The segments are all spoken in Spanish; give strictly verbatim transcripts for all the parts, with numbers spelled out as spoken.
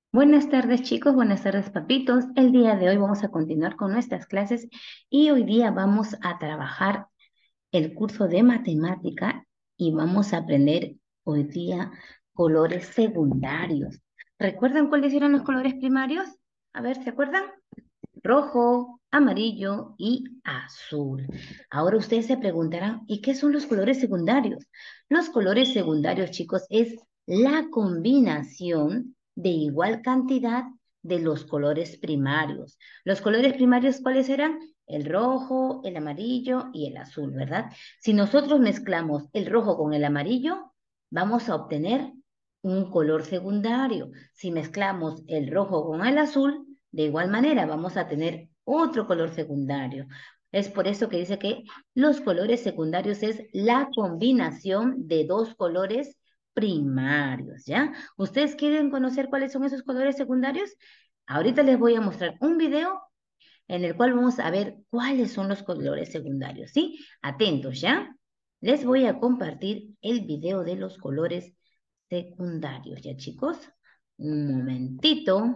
Buenas tardes chicos, buenas tardes papitos. El día de hoy vamos a continuar con nuestras clases y hoy día vamos a trabajar el curso de matemática y vamos a aprender hoy día colores secundarios. ¿Recuerdan cuáles eran los colores primarios? A ver, ¿se acuerdan? Rojo, amarillo y azul. Ahora ustedes se preguntarán, ¿y qué son los colores secundarios? Los colores secundarios, chicos, es la combinación de igual cantidad de los colores primarios. Los colores primarios, ¿cuáles eran? El rojo, el amarillo y el azul, ¿verdad? Si nosotros mezclamos el rojo con el amarillo, vamos a obtener un color secundario. Si mezclamos el rojo con el azul, de igual manera, vamos a tener otro color secundario. Es por eso que dice que los colores secundarios es la combinación de dos colores primarios, ¿ya? ¿Ustedes quieren conocer cuáles son esos colores secundarios? Ahorita les voy a mostrar un video en el cual vamos a ver cuáles son los colores secundarios, ¿sí? Atentos, ¿ya? Les voy a compartir el video de los colores secundarios, ¿ya, chicos? Un momentito.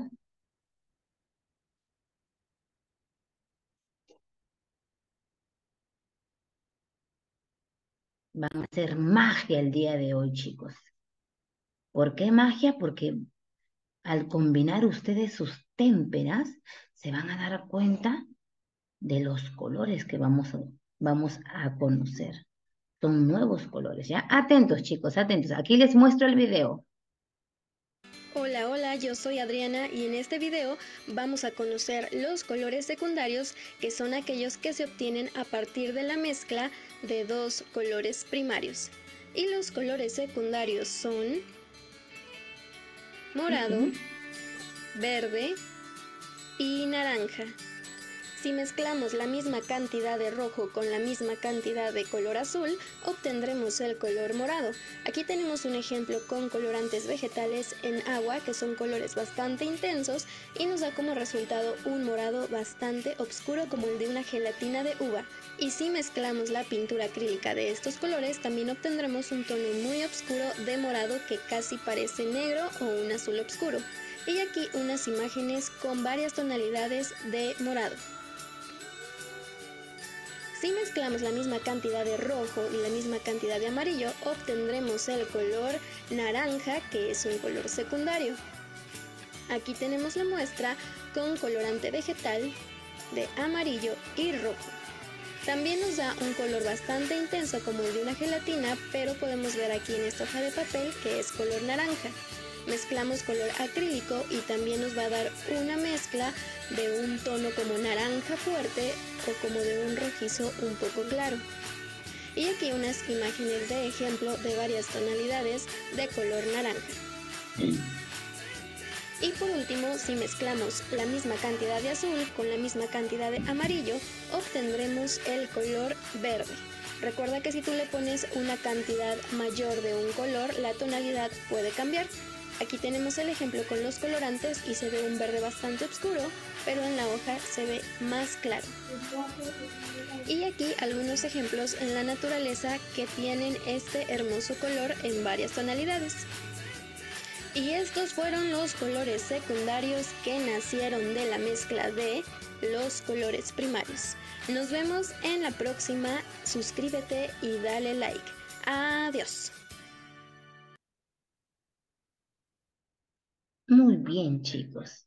Van a hacer magia el día de hoy, chicos. ¿Por qué magia? Porque al combinar ustedes sus témperas, se van a dar cuenta de los colores que vamos a, vamos a conocer. Son nuevos colores, ¿ya? Atentos, chicos, atentos. Aquí les muestro el video. Hola, hola, yo soy Adriana y en este video vamos a conocer los colores secundarios, que son aquellos que se obtienen a partir de la mezcla de dos colores primarios. Y los colores secundarios son morado, Ujú. verde y naranja. Si mezclamos la misma cantidad de rojo con la misma cantidad de color azul, obtendremos el color morado. Aquí tenemos un ejemplo con colorantes vegetales en agua, que son colores bastante intensos, y nos da como resultado un morado bastante oscuro como el de una gelatina de uva. Y si mezclamos la pintura acrílica de estos colores, también obtendremos un tono muy oscuro de morado que casi parece negro o un azul oscuro. Y aquí unas imágenes con varias tonalidades de morado. Si mezclamos la misma cantidad de rojo y la misma cantidad de amarillo, obtendremos el color naranja, que es un color secundario. Aquí tenemos la muestra con colorante vegetal de amarillo y rojo. También nos da un color bastante intenso como el de una gelatina, pero podemos ver aquí en esta hoja de papel que es color naranja. Mezclamos color acrílico y también nos va a dar una mezcla de un tono como naranja fuerte o como de un rojizo un poco claro. Y aquí unas imágenes de ejemplo de varias tonalidades de color naranja. Y por último, si mezclamos la misma cantidad de azul con la misma cantidad de amarillo, obtendremos el color verde. Recuerda que si tú le pones una cantidad mayor de un color, la tonalidad puede cambiar. Aquí tenemos el ejemplo con los colorantes y se ve un verde bastante oscuro, pero en la hoja se ve más claro. Y aquí algunos ejemplos en la naturaleza que tienen este hermoso color en varias tonalidades. Y estos fueron los colores secundarios que nacieron de la mezcla de los colores primarios. Nos vemos en la próxima. Suscríbete y dale like. Adiós. Muy bien, chicos.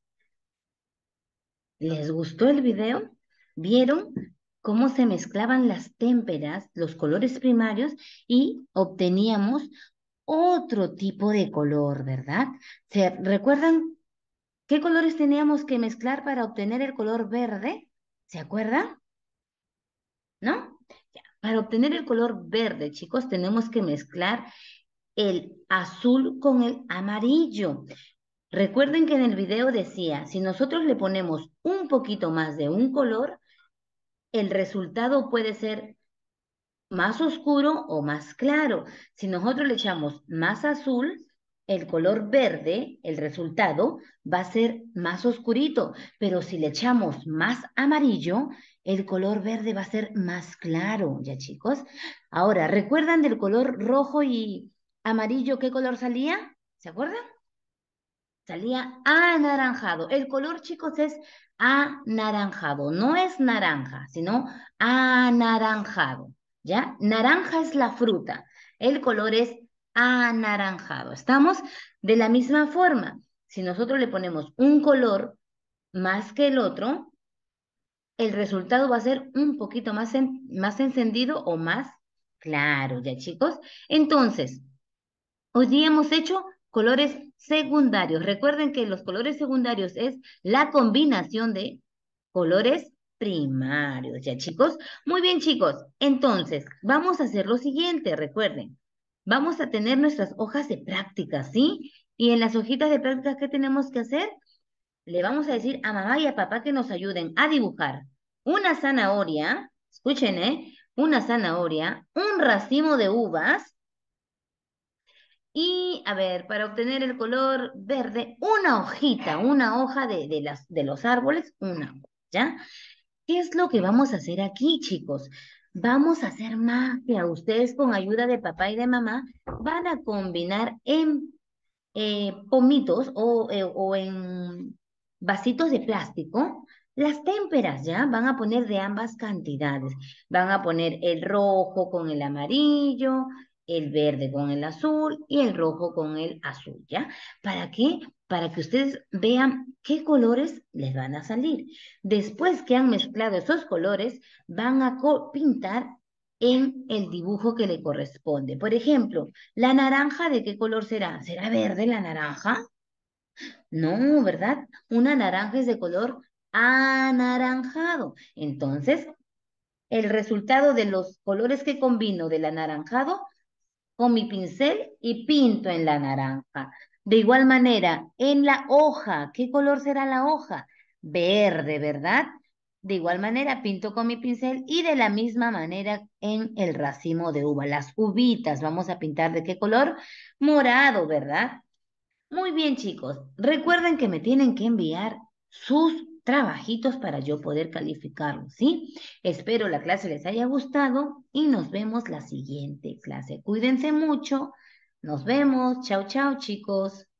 ¿Les gustó el video? ¿Vieron cómo se mezclaban las témperas, los colores primarios y obteníamos otro tipo de color, ¿verdad? ¿Se recuerdan qué colores teníamos que mezclar para obtener el color verde? ¿Se acuerdan? ¿No? Ya. Para obtener el color verde, chicos, tenemos que mezclar el azul con el amarillo. Recuerden que en el video decía, si nosotros le ponemos un poquito más de un color, el resultado puede ser más oscuro o más claro. Si nosotros le echamos más azul, el color verde, el resultado va a ser más oscurito, pero si le echamos más amarillo, el color verde va a ser más claro, ¿ya chicos? Ahora, ¿recuerdan del color rojo y amarillo qué color salía? ¿Se acuerdan? salía anaranjado. El color, chicos, es anaranjado. No es naranja, sino anaranjado. ¿Ya? Naranja es la fruta. El color es anaranjado. ¿Estamos? De la misma forma, si nosotros le ponemos un color más que el otro, el resultado va a ser un poquito más, en- más encendido o más claro, ¿ya, chicos? Entonces, hoy día hemos hecho colores secundarios. Recuerden que los colores secundarios es la combinación de colores primarios, ¿ya, chicos? Muy bien, chicos. Entonces, vamos a hacer lo siguiente, recuerden. Vamos a tener nuestras hojas de práctica, ¿sí? Y en las hojitas de práctica, ¿qué tenemos que hacer? Le vamos a decir a mamá y a papá que nos ayuden a dibujar una zanahoria, escuchen, ¿eh? Una zanahoria, un racimo de uvas y, a ver, para obtener el color verde, una hojita, una hoja de, de las, de los árboles, una, ¿ya? ¿Qué es lo que vamos a hacer aquí, chicos? Vamos a hacer magia. Ustedes con ayuda de papá y de mamá van a combinar en eh, pomitos o, eh, o en vasitos de plástico, las témperas, ¿ya? Van a poner de ambas cantidades. Van a poner el rojo con el amarillo, el verde con el azul y el rojo con el azul, ¿ya? ¿Para qué? Para que ustedes vean qué colores les van a salir. Después que han mezclado esos colores, van a co- pintar en el dibujo que le corresponde. Por ejemplo, ¿la naranja de qué color será? ¿Será verde la naranja? No, ¿verdad? Una naranja es de color anaranjado. Entonces, el resultado de los colores que combino del anaranjado con mi pincel y pinto en la naranja. De igual manera, en la hoja, ¿qué color será la hoja? Verde, ¿verdad? De igual manera, pinto con mi pincel y de la misma manera en el racimo de uva. Las uvitas, vamos a pintar de qué color? Morado, ¿verdad? Muy bien, chicos. Recuerden que me tienen que enviar sus trabajitos para yo poder calificarlos, ¿sí? Espero la clase les haya gustado y nos vemos la siguiente clase. Cuídense mucho. Nos vemos. Chao, chao, chicos.